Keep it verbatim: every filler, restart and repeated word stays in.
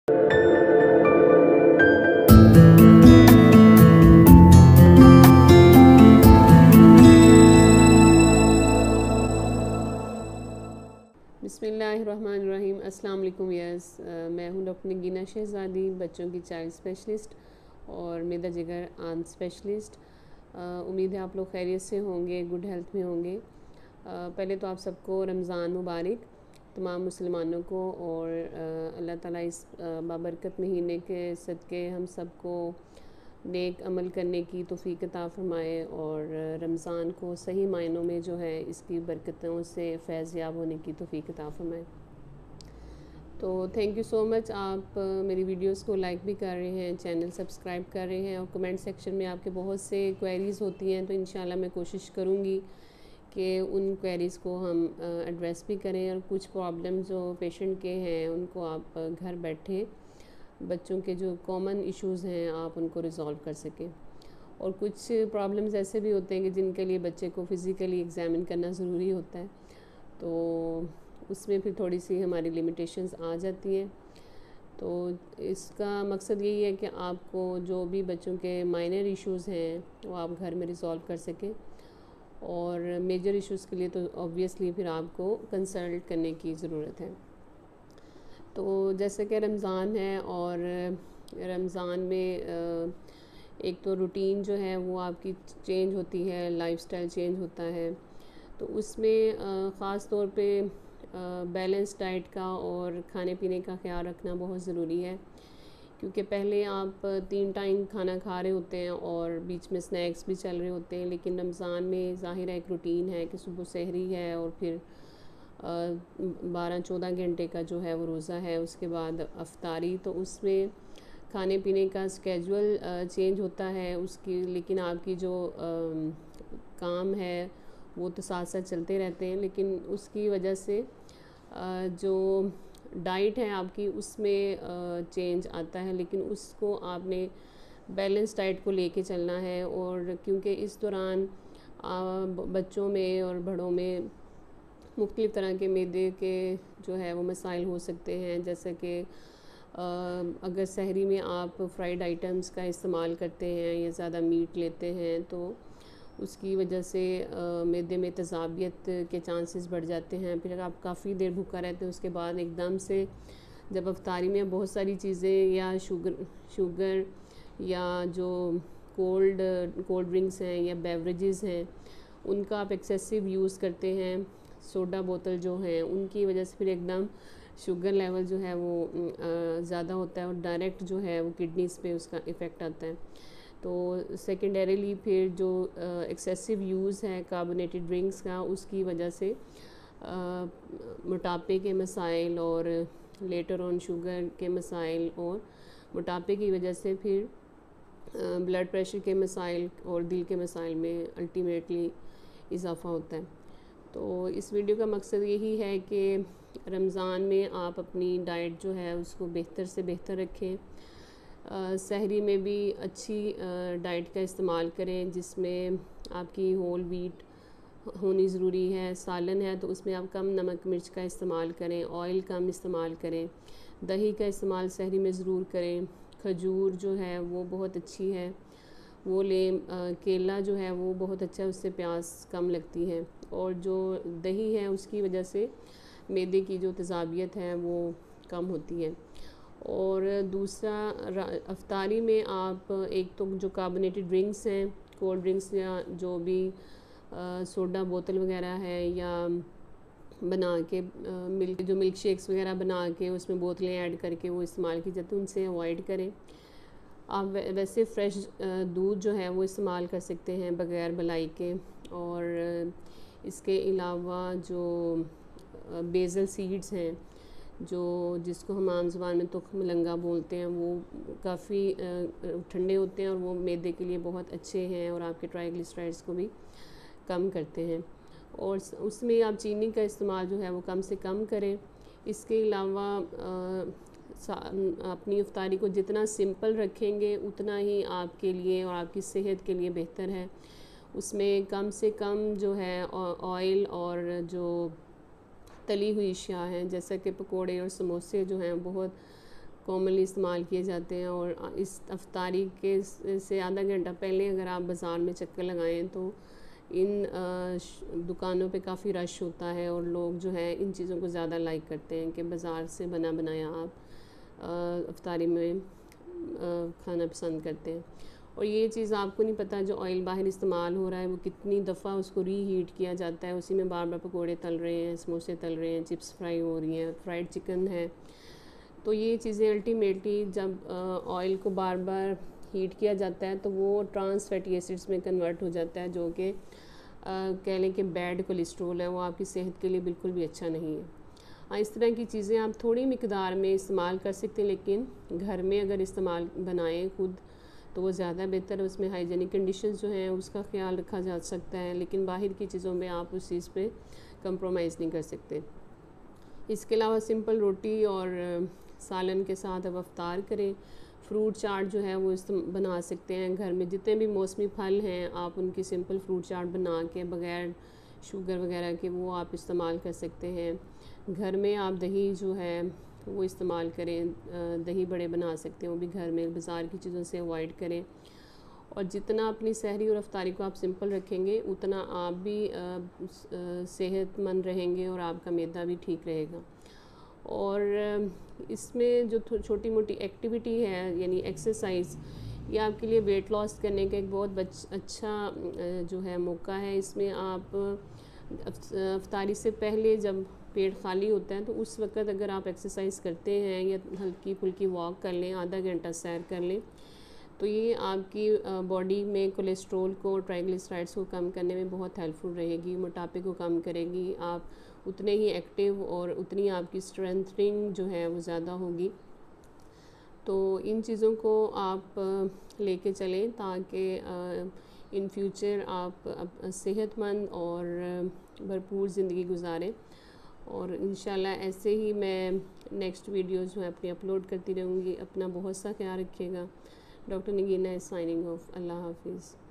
बिस्मिल्लाहिर्रहमानिर्रहीम। अस्सलाम वालेकुम यस, मैं हूं डॉक्टर नगीना शहज़ादी, बच्चों की चाइल्ड स्पेशलिस्ट और मैदा जिगर आंत स्पेशलिस्ट। उम्मीद है आप लोग खैरियत से होंगे, गुड हेल्थ में होंगे। uh, पहले तो आप सबको रमज़ान मुबारक तमाम मुसलमानों को, और uh, अल्लाह ताला इस uh, बाबरकत महीने के सदक़े हम सबको नेक अमल करने की तौफ़ीक अता फ़रमाए और रमज़ान को सही मायनों में जो है इसकी बरकतों से फैज़ याब होने की तौफ़ीक अता फ़रमाए। तो थैंक यू सो मच। आप मेरी वीडियोस को लाइक भी कर रहे हैं, चैनल सब्सक्राइब कर रहे हैं, और कमेंट सेक्शन में आपके बहुत से क्वेरीज़ होती हैं, तो इंशाल्लाह मैं कोशिश करूँगी कि उन क्वेरीज़ को हम एड्रेस भी करें, और कुछ प्रॉब्लम जो पेशेंट के हैं उनको आप घर बैठे बच्चों के जो कॉमन इश्यूज़ हैं आप उनको रिज़ॉल्व कर सकें। और कुछ प्रॉब्लम्स ऐसे भी होते हैं कि जिनके लिए बच्चे को फ़िज़िकली एग्ज़ामिन करना ज़रूरी होता है, तो उसमें फिर थोड़ी सी हमारी लिमिटेशंस आ जाती हैं। तो इसका मकसद यही है कि आपको जो भी बच्चों के माइनर इश्यूज़ हैं वो आप घर में रिज़ॉल्व कर सकें, और मेजर इश्यूज़ के लिए तो ऑब्वियसली फिर आपको कंसल्ट करने की ज़रूरत है। तो जैसे कि रमज़ान है, और रमज़ान में एक तो रूटीन जो है वो आपकी चेंज होती है, लाइफस्टाइल चेंज होता है, तो उसमें ख़ास तौर पे बैलेंस डाइट का और खाने पीने का ख्याल रखना बहुत ज़रूरी है, क्योंकि पहले आप तीन टाइम खाना खा रहे होते हैं और बीच में स्नैक्स भी चल रहे होते हैं, लेकिन रमज़ान में ज़ाहिर है एक रूटीन है कि सुबह सहरी है और फिर बारह चौदह घंटे का जो है वो रोज़ा है, उसके बाद अफ्तारी। तो उसमें खाने पीने का स्केजुअल चेंज होता है उसकी, लेकिन आपकी जो आ, काम है वो तो साथ साथ चलते रहते हैं, लेकिन उसकी वजह से आ, जो डाइट है आपकी उसमें आ, चेंज आता है, लेकिन उसको आपने बैलेंस डाइट को लेके चलना है। और क्योंकि इस दौरान बच्चों में और बड़ों में मुख्तलिफ़ तरह के मैदे के जो है वो मसाइल हो सकते हैं, जैसे कि अगर सहरी में आप फ्राइड आइटम्स का इस्तेमाल करते हैं या ज़्यादा मीट लेते हैं, तो उसकी वजह से मैदे में तेज़ाबियत के चांसेस बढ़ जाते हैं। फिर अगर आप काफ़ी देर भूखा रहते हैं, उसके बाद एकदम से जब अफ्तारी में बहुत सारी चीज़ें या शुगर शुगर या जो कोल्ड कोल्ड ड्रिंक्स हैं या बेवरेजेस हैं उनका आप एक्सेसिव यूज़ करते हैं, सोडा बोतल जो हैं उनकी वजह से फिर एकदम शुगर लेवल जो है वो ज़्यादा होता है और डायरेक्ट जो है वो किडनीज़ पे उसका इफ़ेक्ट आता है। तो सेकेंडरीली फिर जो एक्सेसिव यूज़ है कार्बोनेटेड ड्रिंक्स का, उसकी वजह से मोटापे के मसाइल और लेटर ऑन शुगर के मसाइल, और मोटापे की वजह से फिर ब्लड प्रेशर के मसाइल और दिल के मसाइल में अल्टीमेटली इजाफ़ा होता है। तो इस वीडियो का मकसद यही है कि रमज़ान में आप अपनी डाइट जो है उसको बेहतर से बेहतर रखें। सहरी में भी अच्छी डाइट का इस्तेमाल करें, जिसमें आपकी होल व्हीट होनी ज़रूरी है। सालन है तो उसमें आप कम नमक मिर्च का इस्तेमाल करें, ऑयल कम इस्तेमाल करें, दही का इस्तेमाल सहरी में ज़रूर करें। खजूर जो है वो बहुत अच्छी है, वो लें। केला जो है वो बहुत अच्छा है, उससे प्यास कम लगती है, और जो दही है उसकी वजह से मैदे की जो तेज़ाबियत है वो कम होती है। और दूसरा, अफ्तारी में आप एक तो जो कार्बोनेटेड ड्रिंक्स हैं, कोल्ड ड्रिंक्स या जो भी आ, सोडा बोतल वगैरह है, या बना के मिल्क जो मिल्क शेक्स वगैरह बना के उसमें बोतलें ऐड करके वो इस्तेमाल की जाती है, उनसे अवॉइड करें। आप वैसे फ़्रेश दूध जो है वो इस्तेमाल कर सकते हैं बग़ैर मलाई के। और इसके अलावा जो बेसल सीड्स हैं, जो जिसको हम आम ज़ुबान में तुख मलंगा बोलते हैं, वो काफ़ी ठंडे होते हैं और वो मैदे के लिए बहुत अच्छे हैं और आपके ट्राइग्लिसराइड्स को भी कम करते हैं। और उसमें आप चीनी का इस्तेमाल जो है वो कम से कम करें। इसके अलावा अपनी इफ्तारी को जितना सिंपल रखेंगे उतना ही आपके लिए और आपकी सेहत के लिए बेहतर है। उसमें कम से कम जो है ऑयल और जो तली हुई अशिया हैं, जैसे कि पकोड़े और समोसे जो हैं बहुत कॉमनली इस्तेमाल किए जाते हैं। और इस अफ्तारी के से आधा घंटा पहले अगर आप बाज़ार में चक्कर लगाएं तो इन दुकानों पे काफ़ी रश होता है और लोग जो है इन चीज़ों को ज़्यादा लाइक करते हैं कि बाज़ार से बना बनाया आप अफ्तारी में खाना पसंद करते हैं। और ये चीज़ आपको नहीं पता, जो ऑयल बाहर इस्तेमाल हो रहा है वो कितनी दफ़ा उसको रीहीट किया जाता है, उसी में बार बार पकोड़े तल रहे हैं, समोसे तल रहे हैं, चिप्स फ्राई हो रही हैं, फ्राइड चिकन है। तो ये चीज़ें अल्टीमेटली जब ऑयल को बार बार हीट किया जाता है तो वो ट्रांस फैटी एसिड्स में कन्वर्ट हो जाता है, जो कि कह लें कि बैड कोलेस्ट्रोल है, वो आपकी सेहत के लिए बिल्कुल भी अच्छा नहीं है। हाँ, इस तरह की चीज़ें आप थोड़ी मिकदार में इस्तेमाल कर सकते हैं, लेकिन घर में अगर इस्तेमाल बनाएं खुद तो वो ज़्यादा बेहतर है। उसमें हाइजीनिक कंडीशंस जो हैं उसका ख्याल रखा जा सकता है, लेकिन बाहर की चीज़ों में आप उस चीज़ पे कंप्रोमाइज़ नहीं कर सकते। इसके अलावा सिंपल रोटी और सालन के साथ अब अफ्तार करें। फ्रूट चाट जो है वो बना सकते हैं घर में, जितने भी मौसमी फल हैं आप उनकी सिंपल फ्रूट चाट बना के बग़ैर शुगर वगैरह के वो आप इस्तेमाल कर सकते हैं। घर में आप दही जो है वो इस्तेमाल करें, दही बड़े बना सकते हैं वो भी घर में, बाज़ार की चीज़ों से अवॉइड करें। और जितना अपनी सहरी और अफ्तारी को आप सिंपल रखेंगे उतना आप भी सेहतमंद रहेंगे और आपका मैदा भी ठीक रहेगा। और इसमें जो छोटी मोटी एक्टिविटी है यानी एक्सरसाइज, ये आपके लिए वेट लॉस करने का एक बहुत अच्छा जो है मौका है। इसमें आप अफ्तारी से पहले जब पेट खाली होता है तो उस वक्त अगर आप एक्सरसाइज करते हैं या हल्की फुल्की वॉक कर लें, आधा घंटा सैर कर लें, तो ये आपकी बॉडी में कोलेस्ट्रॉल को, ट्राइग्लिसराइड्स को कम करने में बहुत हेल्पफुल रहेगी, मोटापे को कम करेगी। आप उतने ही एक्टिव और उतनी आपकी स्ट्रेंथनिंग जो है वो ज़्यादा होगी। तो इन चीज़ों को आप लेके चलें ताकि इन फ्यूचर आप सेहतमंद और भरपूर ज़िंदगी गुजारें। और इंशाल्लाह ऐसे ही मैं नेक्स्ट वीडियोज़ जो है अपनी अपलोड करती रहूँगी। अपना बहुत सा ख्याल रखिएगा। Doctor Nagina is signing off. अल्लाह हाफिज़।